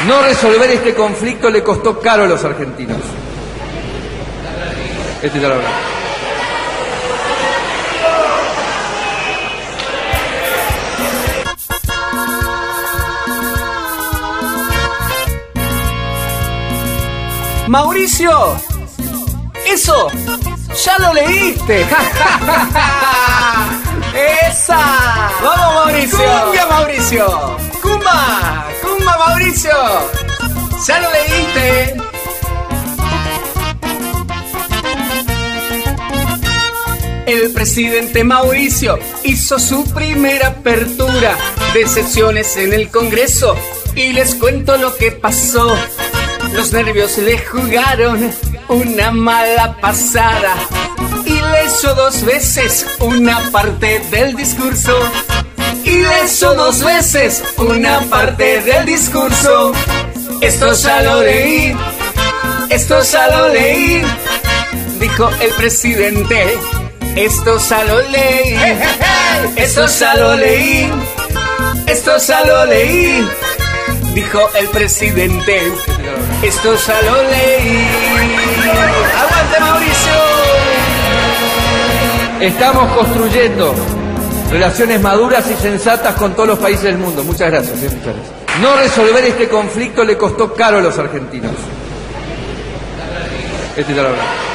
No resolver este conflicto le costó caro a los argentinos. Este ya lo hablamos. Mauricio, eso, ya lo leíste. ¡Esa! ¡Vamos, Mauricio! ¡Cumbia, Mauricio! ¡Cumba! ¡Cumba, Mauricio! ¡Ya lo leíste! El presidente Mauricio hizo su primera apertura de sesiones en el Congreso y les cuento lo que pasó. Los nervios le jugaron una mala pasada y leyó 2 veces una parte del discurso. Y leyó 2 veces una parte del discurso. Esto ya lo leí, esto ya lo leí, dijo el presidente. Esto ya lo leí, esto ya lo leí, esto ya lo leí, dijo el presidente. Esto ya lo leí. ¡Aguante, Mauricio! Estamos construyendo relaciones maduras y sensatas con todos los países del mundo. Muchas gracias, muchas gracias. No resolver este conflicto le costó caro a los argentinos. Este ya lo hablamos.